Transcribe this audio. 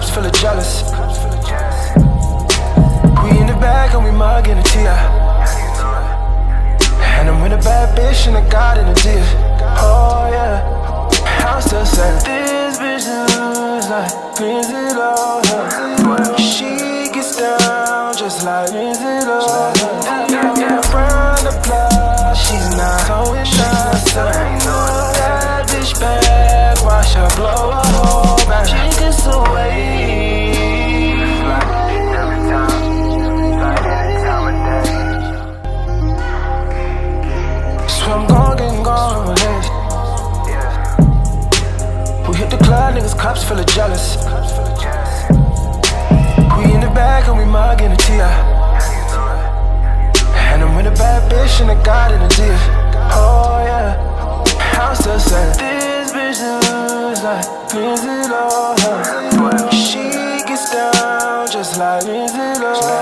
cups full of jealous. We in the bag and we mugging a T.I. And I'm with a bad bitch and I got in a deal. Oh yeah, I'm still saying this bitch lose like Lindsay Lohan. She gets down just like Lindsay Lohan. Round the block, she's not so inside. That bitch bad, watch her blow a hole back. She gets away. So I'm gone with it. We hit the club, niggas cups full of jealous. We in the bag and we mugging a T.I. And I'm with a bad bitch and I got in a deal. Oh yeah, I'm still saying this bitch lose like Lindsay Lohan. She gets down just like Lindsay Lohan.